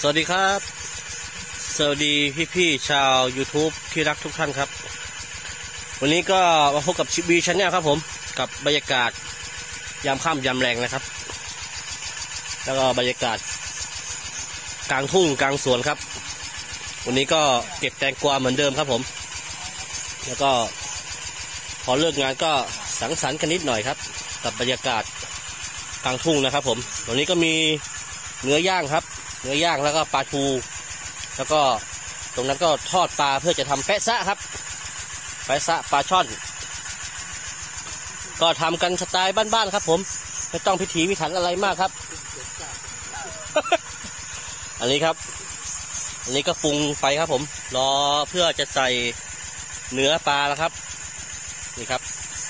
สวัสดีครับสวัสดีพี่ๆชาว YouTube ที่รักทุกท่านครับวันนี้ก็มาพบกับชิบีชาแนลครับผมกับบรรยากาศยามค่ำยามแรงนะครับแล้วก็บรรยากาศกลางทุ่งกลางสวนครับวันนี้ก็เก็บแตงกวาเหมือนเดิมครับผมแล้วก็พอเลิกงานก็สังสรรค์กันนิดหน่อยครับกับบรรยากาศกลางทุ่งนะครับผมวันนี้ก็มีเนื้อย่างครับเนื้อย่างแล้วก็ปลาทูแล้วก็ตรงนั้นก็ทอดปลาเพื่อจะทำแปะซะครับแปะซะปลาช่อนก็ทำกันสไตล์บ้านๆครับผมไม่ต้องพิถีพิถันอะไรมากครับ อันนี้ครับอันนี้ก็ปรุงไฟครับผมรอเพื่อจะใส่เนื้อปลาแล้วครับนี่ครับ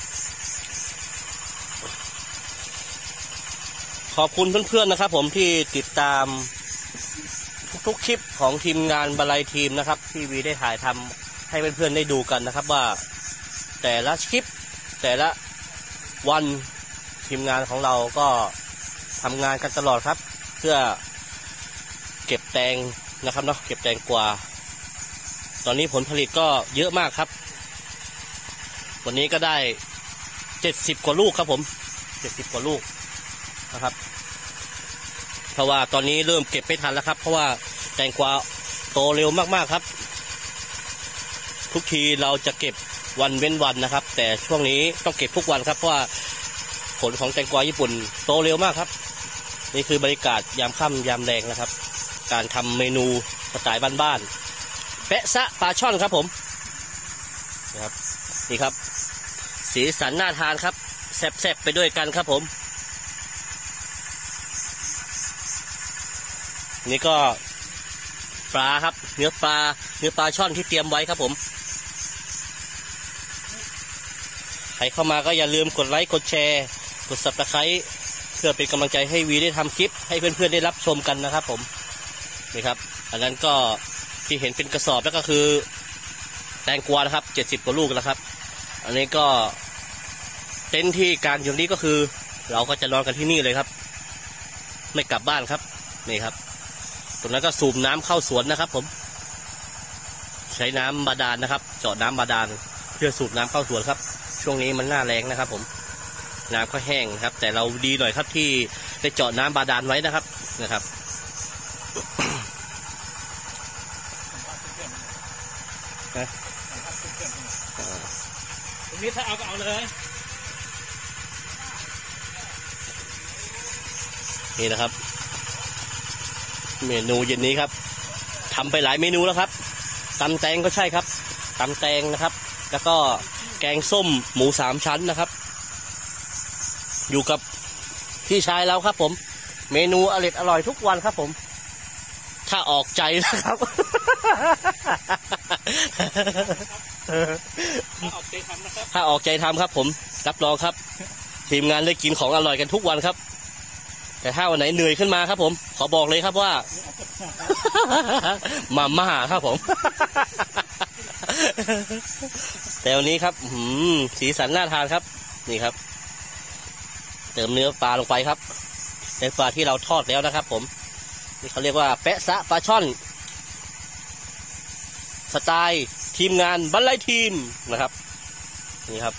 ขอบคุณเพื่อนๆนะครับผมที่ติดตามทุกคลิปของทีมงานบรรลัยทีมนะครับที่วีได้ถ่ายทำให้เพื่อนๆได้ดูกันนะครับว่าแต่ละคลิปแต่ละวันทีมงานของเราก็ทำงานกันตลอดครับเพื่อเก็บแตงนะครับเนาะเก็บแตงกวาตอนนี้ผลผลิตก็เยอะมากครับวันนี้ก็ได้70 กว่าลูกครับผม70 กว่าลูกนะครับเพราะว่าตอนนี้เริ่มเก็บไม่ทันแล้วครับเพราะว่าแตงกวาโตเร็วมากๆครับทุกทีเราจะเก็บวันเว้นวันนะครับแต่ช่วงนี้ต้องเก็บทุกวันครับเพราะว่าผลของแตงกวาญี่ปุ่นโตเร็วมากครับนี่คือบรรยากาศยามค่ำยามแรงนะครับการทำเมนูสไตล์บ้านๆแปะซะปลาช่อนครับผมนะครับนี่ครับสีสันน่าทานครับแซ่บๆไปด้วยกันครับผมนี่ก็ปลาครับเนื้อปลาช่อนที่เตรียมไว้ครับผมใครเข้ามาก็อย่าลืมกดไลค์กดแชร์กด Subscribe เพื่อเป็นกำลังใจให้วีได้ทำคลิปให้เพื่อนๆได้รับชมกันนะครับผมนี่ครับอันนั้นก็ที่เห็นเป็นกระสอบแล้วก็คือแตงกวานะครับ70 กว่าลูกแล้วครับอันนี้ก็เต็นท์ที่กลางอยู่นี้ก็คือเราก็จะนอนกันที่นี่เลยครับไม่กลับบ้านครับนี่ครับตรงนั้นก็สูบน้ำเข้าสวนนะครับผมใช้น้ำบาดาลนะครับเจาะน้ำบาดาลเพื่อสูบน้ำเข้าสวนครับช่วงนี้มันหน้าแล้งนะครับผมน้ำก็แห้งครับแต่เราดีหน่อยครับที่ได้เจาะน้ำบาดาลไว้นะครับตรงนี้ถ้าเอาก็เอาเลยนี่นะครับเมนูเย็นนี้ครับทำไปหลายเมนูแล้วครับตำแตงก็ใช่ครับตำแตงนะครับแล้วก็แกงส้มหมู3 ชั้นนะครับอยู่กับพี่ชายเราครับผมเมนูอร่อยทุกวันครับผมถ้าออกใจนะครับถ้าออกใจทำครับผมรับรองครับทีมงานได้กินของอร่อยกันทุกวันครับแต่ถ้าวันไหนเหนื่อยขึ้นมาครับผมขอบอกเลยครับว่ามาม่าครับผมแต่วันนี้ครับสีสันน่าทานครับนี่ครับเติมเนื้อปลาลงไปครับเนื้อปลาที่เราทอดแล้วนะครับผมนี่เขาเรียกว่าแปะซะปลาช่อนสไตล์ทีมงานบรรลัยทีมนะครับนี่ครับ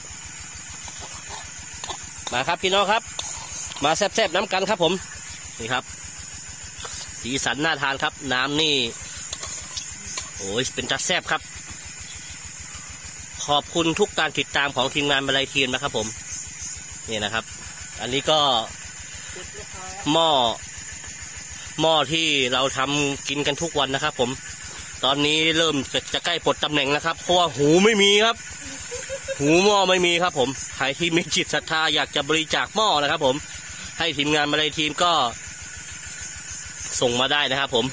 มาครับพี่น้องครับมาแซ่บๆน้ำกันครับผมนี่ครับสีสันน่าทานครับน้ำนี่โอ้ยเป็นจัดแซ่บครับขอบคุณทุกการติดตามของทีมงานบรรลัยทีมนะครับผมนี่นะครับอันนี้ก็หม้อที่เราทำกินกันทุกวันนะครับผมตอนนี้เริ่มจะใกล้ปลดตำแหน่งนะครับเพราะว่าหูไม่มีครับหูหม้อไม่มีครับผมใครที่มีจิตศรัทธาอยากจะบริจาคหม้อนะครับผมให้ทีมงานบรรลัยทีมก็ส่งมาได้นะครับผม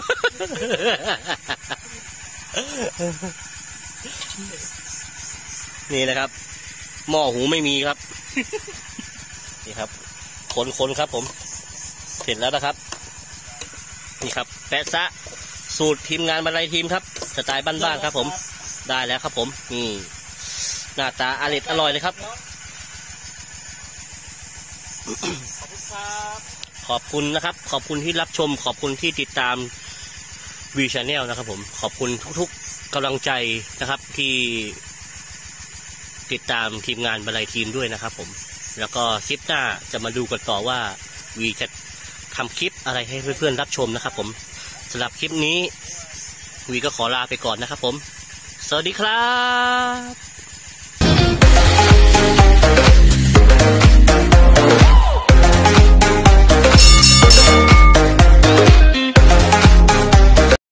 นี่นะครับหม้อหูไม่มีครับ นี่ครับคนครับผมเสร็จแล้วนะครับนี่ครับแปะซะสูตรทีมงานบรรลัยทีมครับสไตล์บ้านๆครับผมได้แล้วครับผมนี่หน้าตาอร่อยเลยครับ ขอบคุณนะครับขอบคุณที่รับชมขอบคุณที่ติดตามวีชาแนลนะครับผมขอบคุณทุกๆกำลังใจนะครับที่ติดตามทีมงานบรรลัยทีมด้วยนะครับผมแล้วก็คลิปหน้าจะมาดูกันต่อว่าวีจะทำคลิปอะไรให้เพื่อนๆรับชมนะครับผมสำหรับคลิปนี้วีก็ขอลาไปก่อนนะครับผมสวัสดีครับ